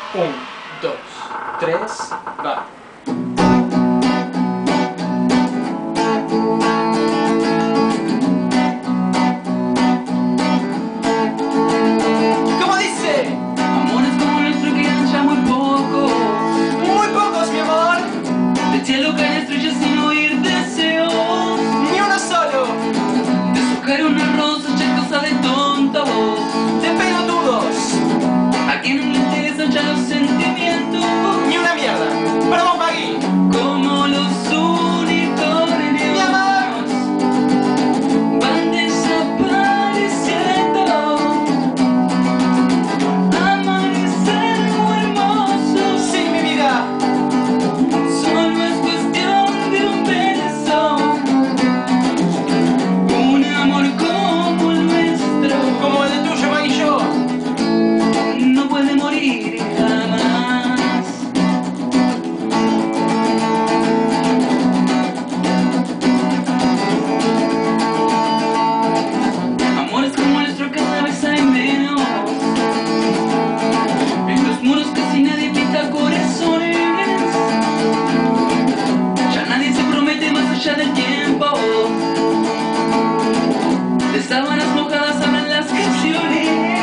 1, 2, 3, va. ¿Cómo dice? Amores como nuestro quedan ya muy pocos. Muy pocos, mi amor. Del cielo caen estrellas sin oír deseos. Ni uno solo. De su cara una rosa ya cosa de tontos. De pelotudos. A quien no le interesan ya los sentimientos. Ni una mierda. Perdón, Maggie. Como los unicornios. Mi amor. Van desapareciendo. Amanecer muy hermoso. Sí, mi vida. Solo es cuestión de un beso. Un amor como el nuestro. Como el de tuyo, Maggie y yo. No puede morir jamás. Amores como el nuestro cada vez hay menos. En los muros casi nadie pinta corazones. Ya nadie se promete más allá del tiempo. De sábanas mojadas hablan las canciones.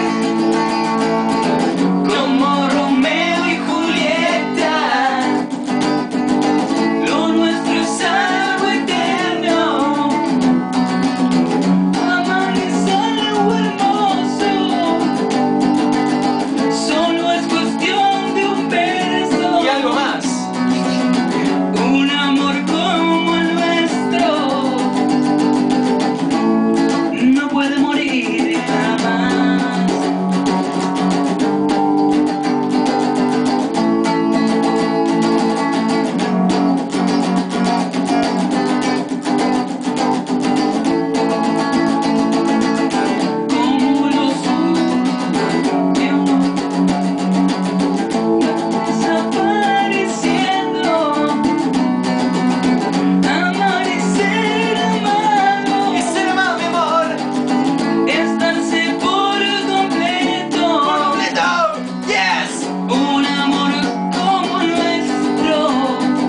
Como Romeo y Julieta. Lo nuestro es algo eterno. Amanecer algo hermoso. Solo es cuestión de un beso. Y algo más. Un amor como el nuestro. No puede morir jamás. Como los unicornios desapareciendo. Amanecer amado. Y ser amado, mi amor. Estarse por completo. Por completo. Yes. Un amor como el nuestro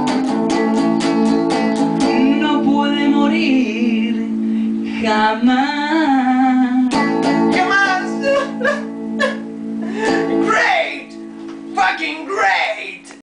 no puede morir jamás.